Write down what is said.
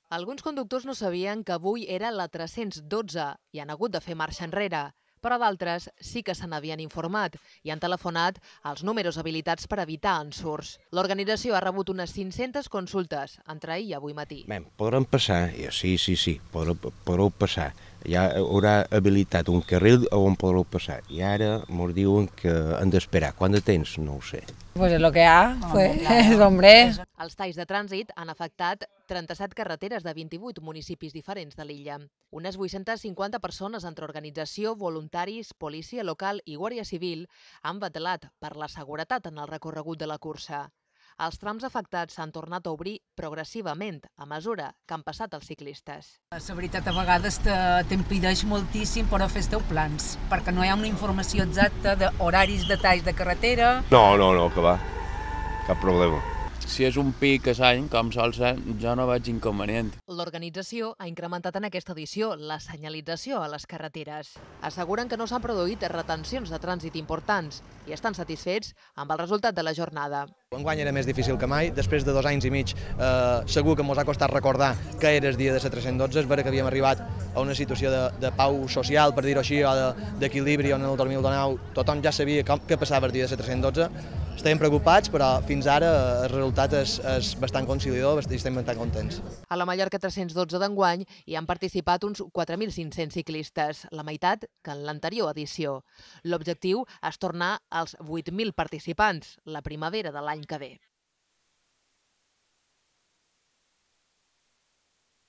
Alguns conductors no sabien que avui era la 312 i han hagut de fer marxa enrere, però d'altres sí que se n'havien informat i han telefonat als números habilitats per evitar ensurts. L'organització ha rebut unes 500 consultes entre ahir i avui matí. Podran passar, sí, podreu passar. Ja haurà habilitat un carril on podreu passar. I ara ens diuen que han d'esperar. Quant de temps? No ho sé. Pues es lo que ha, pues, hombre. Els talls de trànsit han afectat 37 carreteres de 28 municipis diferents de l'illa. Unes 850 persones entre organització, voluntaris, policia local i guàrdia civil han vetllat per la seguretat en el recorregut de la cursa. Els trams afectats s'han tornat a obrir progressivament a mesura que han passat els ciclistes. La veritat, a vegades t'impedeix moltíssim per fer els teus plans, perquè no hi ha una informació exacta d'horaris, detalls de carretera. No, que va. Cap problema. Si és un pic a l'any, com sol ser, jo no veig inconvenient. L'organització ha incrementat en aquesta edició la senyalització a les carreteres. Asseguren que no s'han produït retencions de trànsit importants i estan satisfets amb el resultat de la jornada. Enguany era més difícil que mai, després de 2 anys i mig segur que ens ha costat recordar que era el dia de la 312, és vera que havíem arribat a una situació de pau social, per dir-ho així, o d'equilibri, on en el 2019 tothom ja sabia què passava el dia de la 312. Estàvem preocupats, però fins ara el resultat és bastant conciliador i estem bastant contents. A la Mallorca 312 d'enguany hi han participat uns 4.500 ciclistes, la meitat que en l'anterior edició. L'objectiu és tornar als 8.000 participants la primavera de l'any que ve.